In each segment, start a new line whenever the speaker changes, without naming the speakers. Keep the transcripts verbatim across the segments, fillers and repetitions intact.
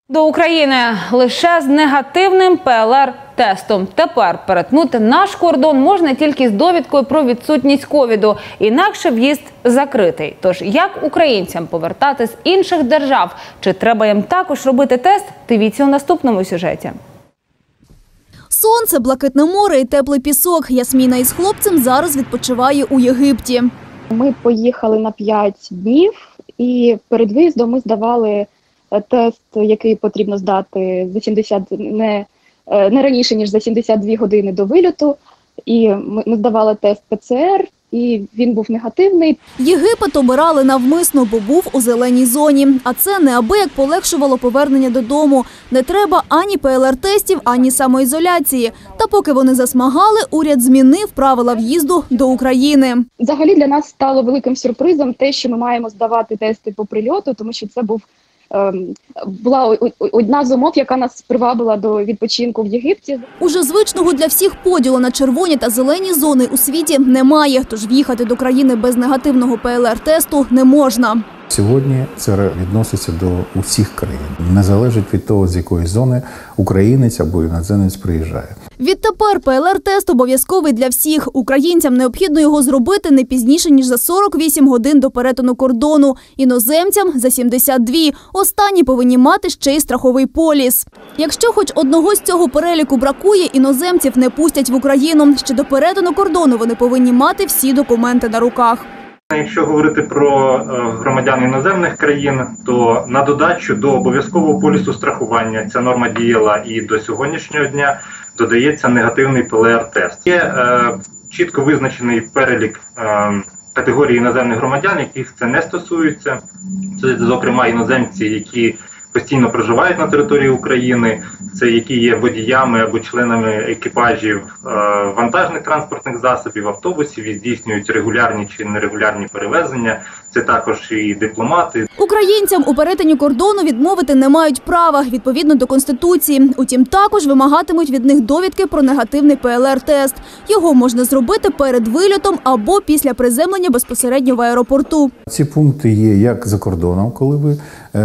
До України лише з негативним Пе Ел Ар-тестом. Тепер перетнути наш кордон можна тільки з довідкою про відсутність ковіду. Інакше в'їзд закритий. Тож як українцям повертати з інших держав? Чи треба їм також робити тест? Дивіться у наступному сюжеті.
Сонце, блакитне море і теплий пісок. Ясміна із хлопцем зараз відпочиває у Єгипті.
Ми поїхали на п'ять днів і перед виїздом ми здавали тест, який потрібно здати за сімдесят, не, не раніше, ніж за сімдесят дві години до вильоту. І ми, ми здавали тест Пе Це Ер, і він був негативний.
Єгипет обирали навмисно, бо був у зеленій зоні. А це неабияк полегшувало повернення додому. Не треба ані Пе Ел Ар-тестів, ані самоізоляції. Та поки вони засмагали, уряд змінив правила в'їзду до України.
Взагалі для нас стало великим сюрпризом те, що ми маємо здавати тести по прильоту, тому що це був була одна з умов, яка нас привабила до відпочинку в Єгипті.
Уже звичного для всіх поділу на червоні та зелені зони у світі немає, тож в'їхати до країни без негативного Пе Ел Ар-тесту не можна.
Сьогодні це відноситься до усіх країн. Не залежить від того, з якої зони українець або іноземець приїжджає.
Відтепер Пе Ел Ар-тест обов'язковий для всіх. Українцям необхідно його зробити не пізніше, ніж за сорок вісім годин до перетину кордону. Іноземцям – за сімдесят дві. Останні повинні мати ще й страховий поліс. Якщо хоч одного з цього переліку бракує, іноземців не пустять в Україну. Ще до перетину кордону вони повинні мати всі документи на руках.
Якщо говорити про громадян іноземних країн, то на додачу до обов'язкового полісу страхування, ця норма діяла і до сьогоднішнього дня, додається негативний Пе Ел Ар-тест. Є е, чітко визначений перелік е, категорій іноземних громадян, яких це не стосується. Це, зокрема, іноземці, які постійно проживають на території України, це які є водіями або членами екіпажів е, вантажних транспортних засобів, автобусів і здійснюють регулярні чи нерегулярні перевезення. Це також і дипломати.
Українцям у перетині кордону відмовити не мають права, відповідно до Конституції. Утім, також вимагатимуть від них довідки про негативний Пе Ел Ар-тест. Його можна зробити перед вильотом або після приземлення безпосередньо в аеропорту.
Ці пункти є як за кордоном, коли ви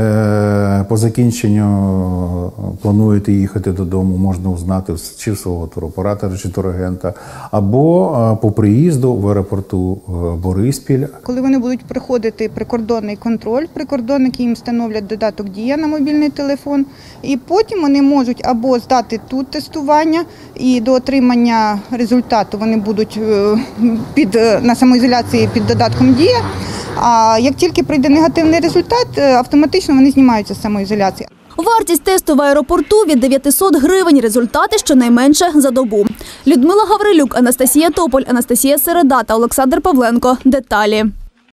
е, по закінченню плануєте їхати додому, можна узнати чи в свого туроператора, чи турагента, або е, по приїзду в аеропорту Бориспіль.
Коли вони будуть приходити прикордонний контроль, прикордонники їм встановлять додаток «Дія» на мобільний телефон, і потім вони можуть або здати тут тестування, і до отримання результату вони будуть під, на самоізоляції під додатком «Дія», а як тільки прийде негативний результат, автоматично вони знімаються з самоізоляції.
Вартість тесту в аеропорту – від дев'ятисот гривень, результати щонайменше за добу. Людмила Гаврилюк, Анастасія Тополь, Анастасія Середа та Олександр Павленко. Деталі.